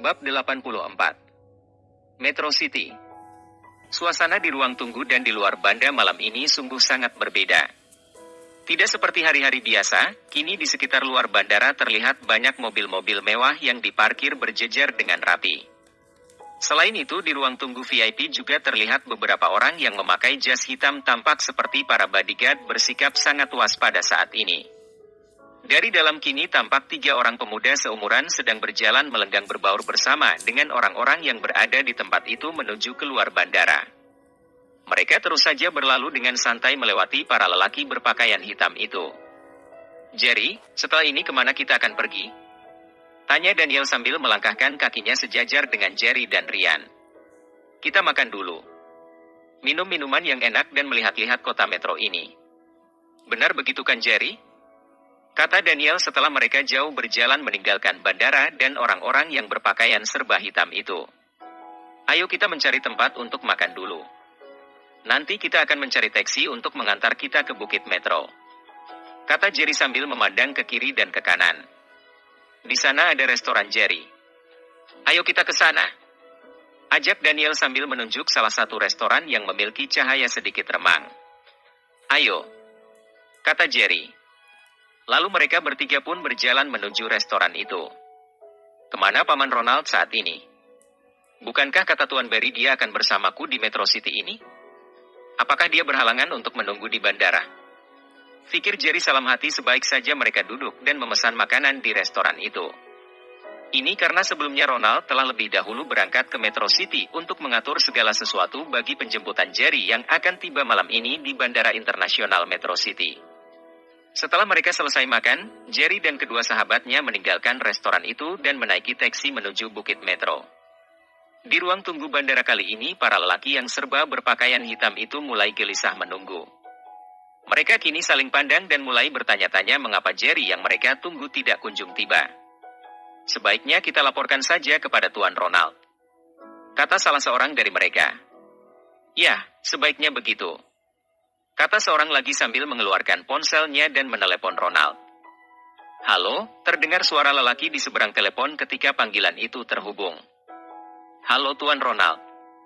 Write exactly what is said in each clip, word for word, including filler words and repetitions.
Bab delapan puluh empat. Metro City. Suasana di ruang tunggu dan di luar banda malam ini sungguh sangat berbeda. Tidak seperti hari-hari biasa, kini di sekitar luar bandara terlihat banyak mobil-mobil mewah yang diparkir berjejer dengan rapi. Selain itu, di ruang tunggu V I P juga terlihat beberapa orang yang memakai jas hitam tampak seperti para bodyguard bersikap sangat waspada saat ini. Dari dalam kini tampak tiga orang pemuda seumuran sedang berjalan melenggang berbaur bersama dengan orang-orang yang berada di tempat itu menuju keluar bandara. Mereka terus saja berlalu dengan santai melewati para lelaki berpakaian hitam itu. "Jerry, setelah ini kemana kita akan pergi?" tanya Daniel sambil melangkahkan kakinya sejajar dengan Jerry dan Ryan. "Kita makan dulu. Minum minuman yang enak dan melihat-lihat kota metro ini." "Benar begitu kan Jerry?" kata Daniel setelah mereka jauh berjalan meninggalkan bandara dan orang-orang yang berpakaian serba hitam itu. "Ayo kita mencari tempat untuk makan dulu. Nanti kita akan mencari taksi untuk mengantar kita ke Bukit Metro," kata Jerry sambil memandang ke kiri dan ke kanan. "Di sana ada restoran Jerry. Ayo kita ke sana," ajak Daniel sambil menunjuk salah satu restoran yang memiliki cahaya sedikit remang. "Ayo," kata Jerry. Lalu mereka bertiga pun berjalan menuju restoran itu. "Kemana Paman Ronald saat ini? Bukankah kata Tuan Barry dia akan bersamaku di Metro City ini? Apakah dia berhalangan untuk menunggu di bandara?" Pikir Jerry salam hati sebaik saja mereka duduk dan memesan makanan di restoran itu. Ini karena sebelumnya Ronald telah lebih dahulu berangkat ke Metro City untuk mengatur segala sesuatu bagi penjemputan Jerry yang akan tiba malam ini di Bandara Internasional Metro City. Setelah mereka selesai makan, Jerry dan kedua sahabatnya meninggalkan restoran itu dan menaiki taksi menuju Bukit Metro. Di ruang tunggu bandara kali ini, para lelaki yang serba berpakaian hitam itu mulai gelisah menunggu. Mereka kini saling pandang dan mulai bertanya-tanya mengapa Jerry yang mereka tunggu tidak kunjung tiba. "Sebaiknya kita laporkan saja kepada Tuan Ronald," kata salah seorang dari mereka. "Ya, sebaiknya begitu," kata seorang lagi sambil mengeluarkan ponselnya dan menelepon Ronald. "Halo," terdengar suara lelaki di seberang telepon ketika panggilan itu terhubung. "Halo Tuan Ronald.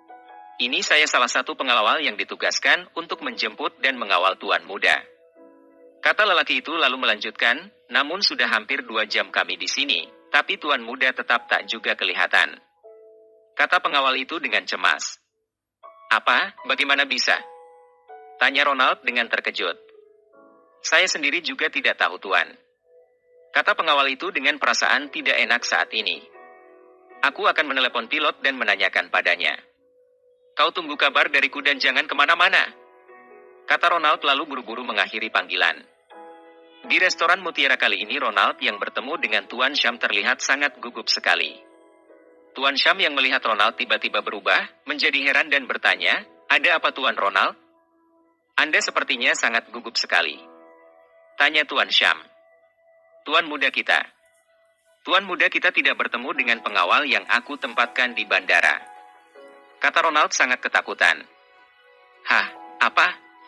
Ini saya salah satu pengawal yang ditugaskan untuk menjemput dan mengawal Tuan muda," kata lelaki itu lalu melanjutkan, "Namun sudah hampir dua jam kami di sini, tapi Tuan muda tetap tak juga kelihatan," kata pengawal itu dengan cemas. "Apa? Bagaimana bisa?" tanya Ronald dengan terkejut. "Saya sendiri juga tidak tahu Tuan," kata pengawal itu dengan perasaan tidak enak saat ini. "Aku akan menelepon pilot dan menanyakan padanya. Kau tunggu kabar dariku dan jangan kemana-mana," kata Ronald lalu buru-buru mengakhiri panggilan. Di restoran Mutiara kali ini Ronald yang bertemu dengan Tuan Syam terlihat sangat gugup sekali. Tuan Syam yang melihat Ronald tiba-tiba berubah, menjadi heran dan bertanya, "Ada apa Tuan Ronald? Anda sepertinya sangat gugup sekali," tanya Tuan Syam. "Tuan muda kita. Tuan muda kita tidak bertemu dengan pengawal yang aku tempatkan di bandara," kata Ronald sangat ketakutan. "Hah, apa?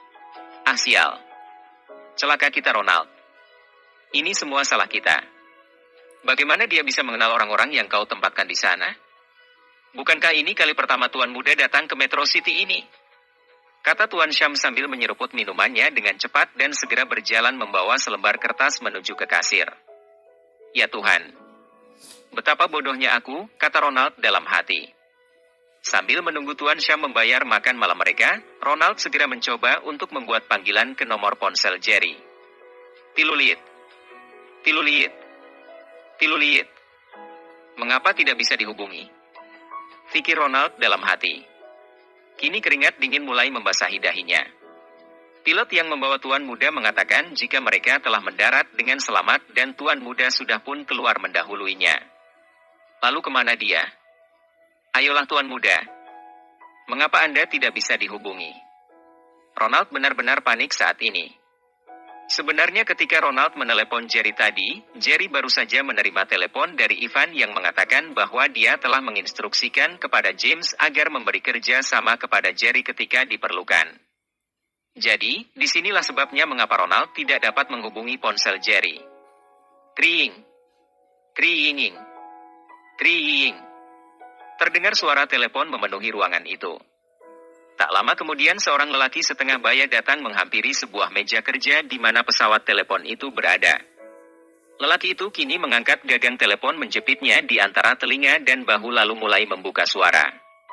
Ah sial. Celaka kita Ronald. Ini semua salah kita. Bagaimana dia bisa mengenal orang-orang yang kau tempatkan di sana? Bukankah ini kali pertama Tuan muda datang ke Metro City ini?" kata Tuan Syam sambil menyeruput minumannya dengan cepat dan segera berjalan membawa selembar kertas menuju ke kasir. "Ya Tuhan. Betapa bodohnya aku," kata Ronald dalam hati. Sambil menunggu Tuan Syam membayar makan malam mereka, Ronald segera mencoba untuk membuat panggilan ke nomor ponsel Jerry. "Tilulit. Tilulit. Tilulit. Mengapa tidak bisa dihubungi?" pikir Ronald dalam hati. Kini keringat dingin mulai membasahi dahinya. Pilot yang membawa Tuan muda mengatakan jika mereka telah mendarat dengan selamat dan Tuan muda sudah pun keluar mendahuluinya. Lalu kemana dia? "Ayolah Tuan muda. Mengapa Anda tidak bisa dihubungi?" Ronald benar-benar panik saat ini. Sebenarnya ketika Ronald menelepon Jerry tadi, Jerry baru saja menerima telepon dari Ivan yang mengatakan bahwa dia telah menginstruksikan kepada James agar memberi kerja sama kepada Jerry ketika diperlukan. Jadi, disinilah sebabnya mengapa Ronald tidak dapat menghubungi ponsel Jerry. Kring, kring, kring. Terdengar suara telepon memenuhi ruangan itu. Tak lama kemudian seorang lelaki setengah baya datang menghampiri sebuah meja kerja di mana pesawat telepon itu berada. Lelaki itu kini mengangkat gagang telepon menjepitnya di antara telinga dan bahu lalu mulai membuka suara.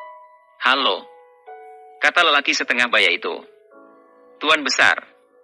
"Halo," kata lelaki setengah baya itu. "Tuan Besar,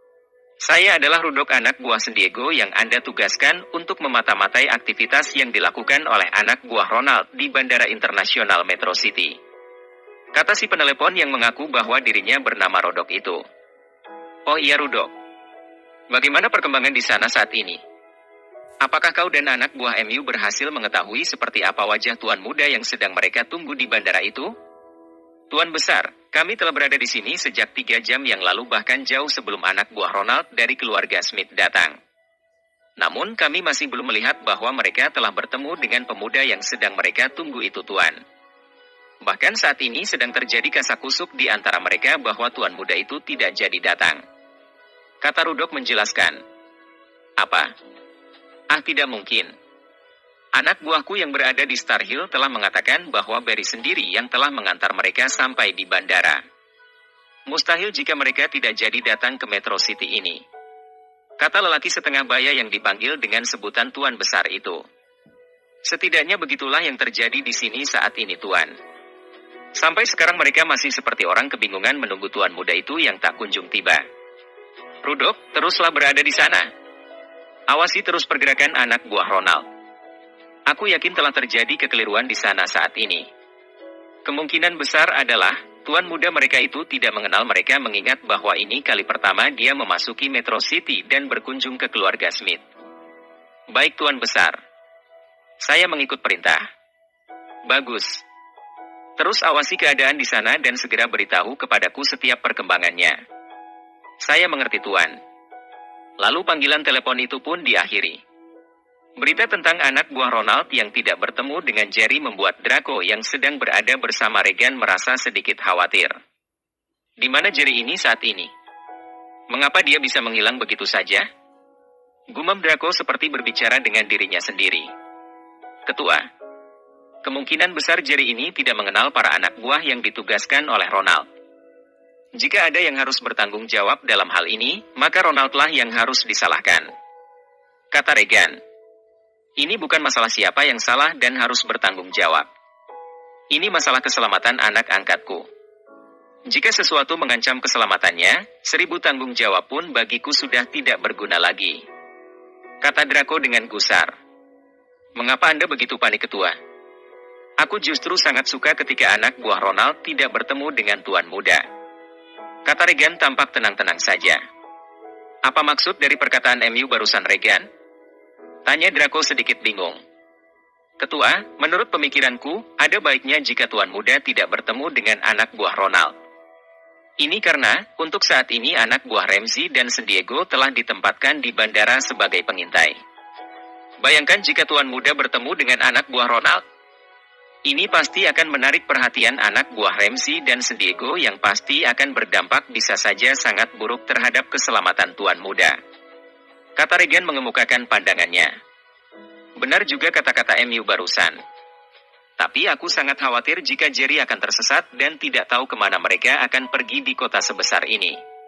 saya adalah Rudok anak buah Sendiego yang Anda tugaskan untuk memata-matai aktivitas yang dilakukan oleh anak buah Ronald di Bandara Internasional Metro City," kata si penelepon yang mengaku bahwa dirinya bernama Rodok itu. "Oh iya Rudok, bagaimana perkembangan di sana saat ini? Apakah kau dan anak buah M U berhasil mengetahui seperti apa wajah tuan muda yang sedang mereka tunggu di bandara itu?" "Tuan Besar, kami telah berada di sini sejak tiga jam yang lalu bahkan jauh sebelum anak buah Ronald dari keluarga Smith datang. Namun kami masih belum melihat bahwa mereka telah bertemu dengan pemuda yang sedang mereka tunggu itu Tuan. Bahkan saat ini sedang terjadi kasakusuk di antara mereka bahwa tuan muda itu tidak jadi datang," kata Rudok menjelaskan. "Apa? Ah tidak mungkin. Anak buahku yang berada di Star Hill telah mengatakan bahwa Barry sendiri yang telah mengantar mereka sampai di bandara. Mustahil jika mereka tidak jadi datang ke Metro City ini," kata lelaki setengah baya yang dipanggil dengan sebutan Tuan Besar itu. "Setidaknya begitulah yang terjadi di sini saat ini Tuan. Sampai sekarang mereka masih seperti orang kebingungan menunggu tuan muda itu yang tak kunjung tiba. Rudok, teruslah berada di sana. Awasi terus pergerakan anak buah Ronald. Aku yakin telah terjadi kekeliruan di sana saat ini. Kemungkinan besar adalah, tuan muda mereka itu tidak mengenal mereka mengingat bahwa ini kali pertama dia memasuki Metro City dan berkunjung ke keluarga Smith." "Baik Tuan Besar. Saya mengikut perintah." "Bagus. Terus awasi keadaan di sana dan segera beritahu kepadaku setiap perkembangannya." "Saya mengerti Tuan." Lalu panggilan telepon itu pun diakhiri. Berita tentang anak buah Ronald yang tidak bertemu dengan Jerry membuat Draco yang sedang berada bersama Regan merasa sedikit khawatir. Di mana Jerry ini saat ini? Mengapa dia bisa menghilang begitu saja? Gumam Draco seperti berbicara dengan dirinya sendiri. "Ketua, kemungkinan besar Jerry ini tidak mengenal para anak buah yang ditugaskan oleh Ronald. Jika ada yang harus bertanggung jawab dalam hal ini, maka Ronaldlah yang harus disalahkan," kata Regan. "Ini bukan masalah siapa yang salah dan harus bertanggung jawab. Ini masalah keselamatan anak angkatku. Jika sesuatu mengancam keselamatannya, seribu tanggung jawab pun bagiku sudah tidak berguna lagi," kata Draco dengan gusar. "Mengapa Anda begitu panik Ketua? Aku justru sangat suka ketika anak buah Ronald tidak bertemu dengan tuan muda," kata Regan tampak tenang-tenang saja. "Apa maksud dari perkataan M U barusan Regan?" tanya Draco sedikit bingung. "Ketua, menurut pemikiranku, ada baiknya jika tuan muda tidak bertemu dengan anak buah Ronald. Ini karena, untuk saat ini anak buah Ramsey dan Sendiego telah ditempatkan di bandara sebagai pengintai. Bayangkan jika tuan muda bertemu dengan anak buah Ronald. Ini pasti akan menarik perhatian anak buah Ramsey dan Sendiego yang pasti akan berdampak bisa saja sangat buruk terhadap keselamatan tuan muda," kata Regan mengemukakan pandangannya. "Benar juga kata-kata M U barusan. Tapi aku sangat khawatir jika Jerry akan tersesat dan tidak tahu kemana mereka akan pergi di kota sebesar ini.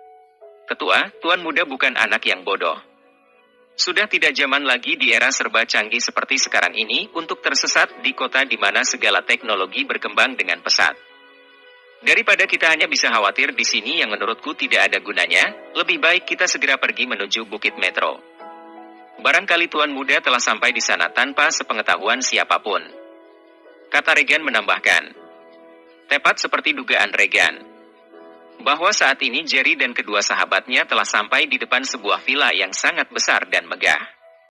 Ketua, tuan muda bukan anak yang bodoh. Sudah tidak zaman lagi di era serba canggih seperti sekarang ini untuk tersesat di kota di mana segala teknologi berkembang dengan pesat. Daripada kita hanya bisa khawatir di sini yang menurutku tidak ada gunanya, lebih baik kita segera pergi menuju Bukit Metro. Barangkali tuan muda telah sampai di sana tanpa sepengetahuan siapapun," kata Regan menambahkan. Tepat seperti dugaan Regan, bahwa saat ini Jerry dan kedua sahabatnya telah sampai di depan sebuah villa yang sangat besar dan megah.